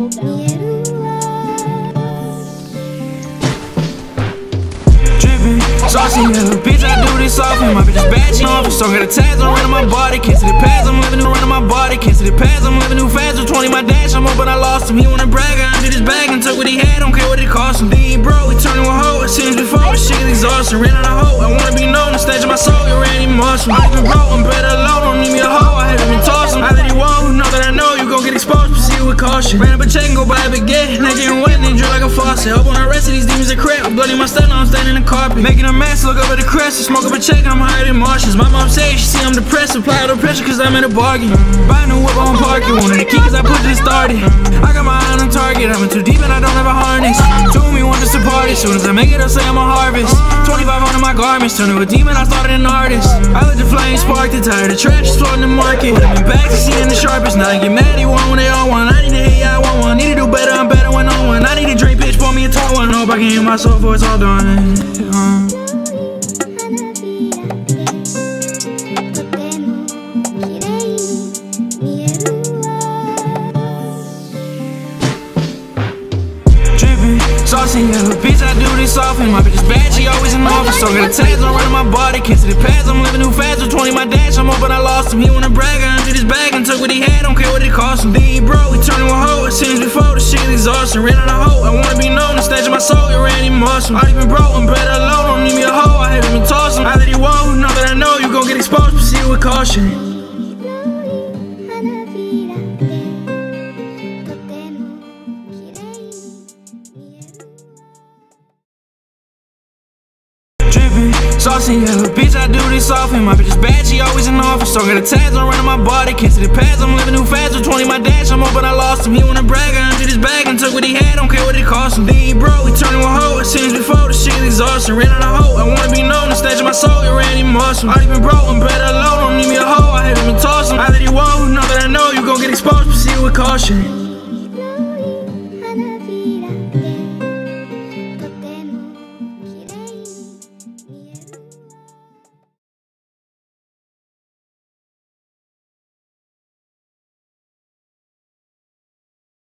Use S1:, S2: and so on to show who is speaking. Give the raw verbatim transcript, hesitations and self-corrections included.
S1: Saucy, yeah, bitch, I do this often. My bitch is bad, she often. So got the tags on running my body. Can't see the pads, I'm living new running my body. Can't see the pads, I'm living new fast. With twenty, my dash, I'm up, but I lost him. He wanna brag, I undid his bag and took what he had. Don't care what it cost him. Then he broke, he turned to a hoe. I seen him before, this shit is exhausting. Ran out of hope, I wanna be known. The stage of my soul, you Randy Moss. I'm even broke, I'm better alone. Don't need me a hoe, I haven't been tossing. I let he won't, know that I know you gon' get exposed. Proceed with caution. Ran up a check and go buy a baguette. Now getting wet and then drip like a faucet. Hope on the rest of these demons are crap. Bloody my step, now I'm standing in the carpet. Making a mess, look up at the crest. Smoke up a check, I'm higher than Martians. My mom says she see I'm depressed. Apply the pressure cause I'm in a bargain. Buy a new whip, on park it. One of the key cause I put this started. I got my eye on target. I'm in too deep and I don't have a harness. Two of me want us to party. Soon as I make it, I'll say I'm a harvest. twenty-five hundred my garments. Turned to a demon, I started an artist. I let the flames spark the tire. The trash is floating the market. Put them in bags, I see in the sharpest. Now I get mad, he want when they all want. I need to hate, yeah, I want one. Need to do better, I'm better when no one. I need a drink, bitch, pour me a tall one. Hope I can hear my soul before it's all done. uh. Saucy, yeah, bitch, I do this often. My bitch is bad, she always in office. So got the tags on running my body. Can't see the pads, I'm living new fast. With twenty, my dash, I'm up, but I lost him. He wanna brag, I undid his bag and took what he had. Don't care what it cost him. Then he broke, he turned to a hoe. I seen him before, the shit is exhausting. Ran out of hope, I wanna be known. The stage of my soul, you Randy Moss. I even broke, I'm better alone. Don't need me a hoe, I haven't been tossing. I let he won't, know that I know you gon' get exposed. Proceed with caution. Saucy, yeah, bitch, I do this often. My bitch is bad, she always in office. So got the tags on running my body. Can't see the pads, I'm living new fast. With twenty, my dash, I'm up, but I lost him. He wanna brag, I undid his bag and took what he had. Don't care what it cost him. Then he broke, he turned to a hoe. I seen him before, the shit is exhausting. Ran out of hope, I wanna be known. The stage of my soul, you Randy Moss. I even broke, I'm better alone. Don't need me a hoe, I haven't been tossing. I let he won't, know that I know you gon' get exposed. Proceed with caution.